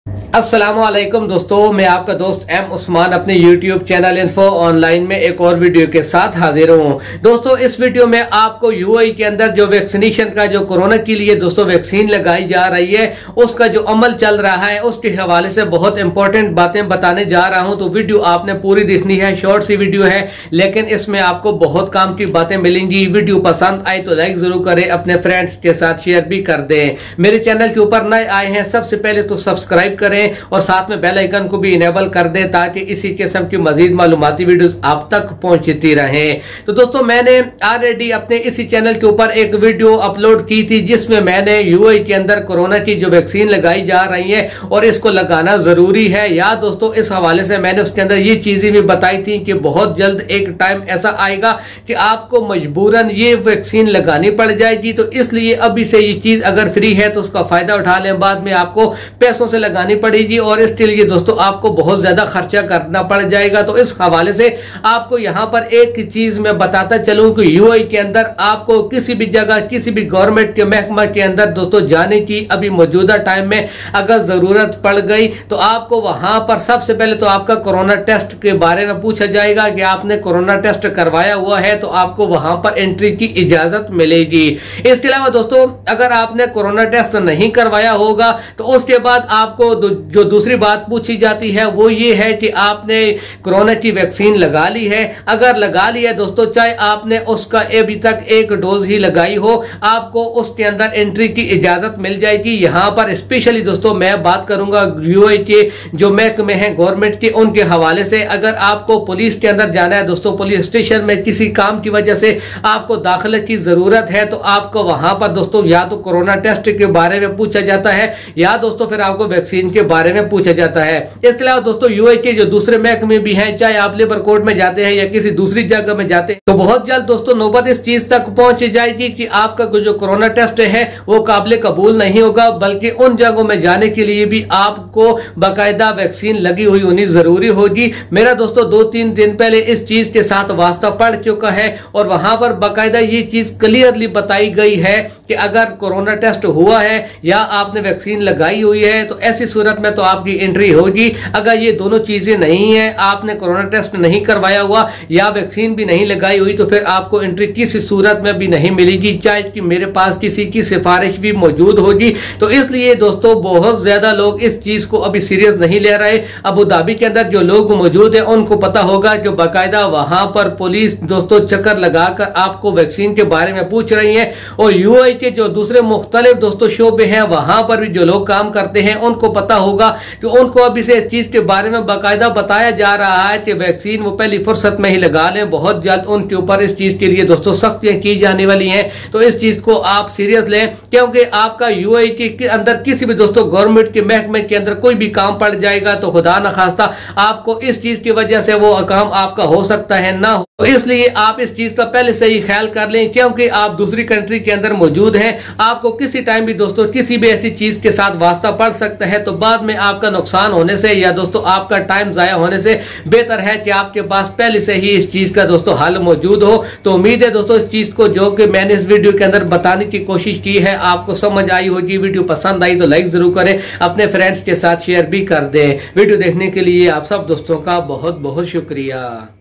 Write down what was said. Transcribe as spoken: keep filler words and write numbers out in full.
अस्सलामुअलैकुम दोस्तों, मैं आपका दोस्त एम उस्मान अपने यूट्यूब चैनल इन्फो ऑनलाइन में एक और वीडियो के साथ हाजिर हूँ। दोस्तों, इस वीडियो में आपको यूएई के अंदर जो वैक्सीनेशन का जो कोरोना के लिए दोस्तों वैक्सीन लगाई जा रही है उसका जो अमल चल रहा है उसके हवाले से बहुत इंपॉर्टेंट बातें बताने जा रहा हूँ। तो वीडियो आपने पूरी देखनी है। शॉर्ट सी वीडियो है लेकिन इसमें आपको बहुत काम की बातें मिलेंगी। वीडियो पसंद आई तो लाइक जरूर करें, अपने फ्रेंड्स के साथ शेयर भी कर दें। मेरे चैनल के ऊपर नए आए हैं सबसे पहले तो सब्सक्राइब करें और साथ में बेल आइकन को भी इनेबल कर दें ताकि इसी किस्म की मजीद मालूमाती वीडियोस आप तक पहुंचती रहें। तो दोस्तों, मैंने ऑलरेडी अपने इसी चैनल के ऊपर एक वीडियो अपलोड की थी जिसमें मैंने यूएई के अंदर कोरोना की जो वैक्सीन लगाई जा रही है और इसको लगाना जरूरी है या दोस्तों, इस हवाले से मैंने उसके अंदर ये चीजें भी बताई थी कि बहुत जल्द एक टाइम ऐसा आएगा कि आपको मजबूरन ये वैक्सीन लगानी पड़ जाएगी। तो इसलिए अभी से ये चीज अगर फ्री है तो उसका फायदा उठा लें, बाद में आपको पैसों से लगानी पड़ेगी और इसके लिए दोस्तों आपको बहुत ज्यादा खर्चा करना पड़ जाएगा। तो इस हवाले से आपको यहां पर एक चीज मैं बताता चलूं कि यूएई के अंदर आपको किसी भी जगह किसी भी गवर्नमेंट के महकमा के अंदर दोस्तों जाने की अभी मौजूदा टाइम में अगर जरूरत पड़ गई तो आपको वहां पर सबसे पहले तो आपका कोरोना टेस्ट के बारे में पूछा जाएगा कि आपने कोरोना टेस्ट करवाया हुआ है, तो आपको वहां पर एंट्री की इजाजत मिलेगी। इसके अलावा दोस्तों, अगर आपने कोरोना टेस्ट नहीं करवाया होगा तो उसके बाद आपको जो दूसरी बात पूछी जाती है वो ये है कि आपने कोरोना की वैक्सीन लगा ली है। अगर लगा ली है दोस्तों, चाहे आपने उसका अभी तक एक डोज ही लगाई हो, आपको उसके अंदर एंट्री की इजाजत मिल जाएगी। यहां पर स्पेशली दोस्तों मैं बात करूंगा यूएई के जो महकमे हैं गवर्नमेंट के, उनके हवाले से। अगर आपको पुलिस के अंदर जाना है दोस्तों, पुलिस स्टेशन में किसी काम की वजह से आपको दाखिले की जरूरत है, तो आपको वहां पर दोस्तों या तो कोरोना टेस्ट के बारे में पूछा जाता है या दोस्तों फिर आपको वैक्सीन के बारे में पूछा जाता है। इसके अलावा दोस्तों यूएई के जो दूसरे महकमे भी हैं, चाहे आप लेबर कोर्ट में जाते हैं या किसी दूसरी जगह में जाते हैं, तो बहुत जल्द दोस्तों नौबत इस चीज तक पहुंच जाएगी कि आपका जो कोरोना टेस्ट है वो काबिल कबूल नहीं होगा, बल्कि उन जगहों में जाने के लिए भी आपको बाकायदा वैक्सीन लगी हुई होनी जरूरी होगी। मेरा दोस्तों दो तीन दिन पहले इस चीज के साथ वास्ता पड़ चुका है और वहां पर बाकायदा ये चीज क्लियरली बताई गई है कि अगर कोरोना टेस्ट हुआ है या आपने वैक्सीन लगाई हुई है तो ऐसी सूरत में तो आपकी एंट्री होगी। अगर ये दोनों चीजें नहीं है, आपने कोरोना टेस्ट नहीं करवाया हुआ या वैक्सीन भी नहीं लगाई हुई, तो फिर आपको एंट्री किसी सूरत में भी नहीं मिलेगी, चाहे कि मेरे पास किसी की सिफारिश भी मौजूद होगी। तो इसलिए दोस्तों बहुत ज्यादा लोग इस चीज को अभी सीरियस नहीं ले रहे। अबू धाबी के अंदर जो लोग मौजूद है उनको पता होगा कि बाकायदा वहां पर पुलिस दोस्तों चक्कर लगाकर आपको वैक्सीन के बारे में पूछ रही है और यूएई के जो दूसरे मुख्तलिफ दोस्तों शोबे हैं वहां पर भी जो लोग काम करते हैं उनको पता होगा कि उनको अभी से इस चीज के बारे में बाकायदा बताया जा रहा है कि वैक्सीन वो पहली फुर्सत में ही लगा लें। बहुत जल्द उनके ऊपर इस चीज के लिए दोस्तों सख्तियां की जाने वाली हैं, तो इस चीज को आप सीरियस लें, क्योंकि आपका यूएई के अंदर किसी भी दोस्तों गवर्नमेंट के महकमे के अंदर कोई भी काम पड़ जाएगा तो खुदा न खास्ता आपको इस चीज की वजह से वो काम आपका हो सकता है ना हो। तो इसलिए आप इस चीज का पहले से ही ख्याल कर लें, क्योंकि आप दूसरी कंट्री के अंदर मौजूद हैं, आपको किसी टाइम भी दोस्तों किसी भी ऐसी चीज के साथ वास्ता पड़ सकता है, तो बाद में आपका नुकसान होने से या दोस्तों आपका टाइम जाया होने से बेहतर है कि आपके पास पहले से ही इस चीज का दोस्तों हल मौजूद हो। तो उम्मीद है दोस्तों इस चीज को जो कि मैंने इस वीडियो के अंदर बताने की कोशिश की है आपको समझ आई होगी। वीडियो पसंद आई तो लाइक जरूर करें, अपने फ्रेंड्स के साथ शेयर भी कर दें। वीडियो देखने के लिए आप सब दोस्तों का बहुत बहुत शुक्रिया।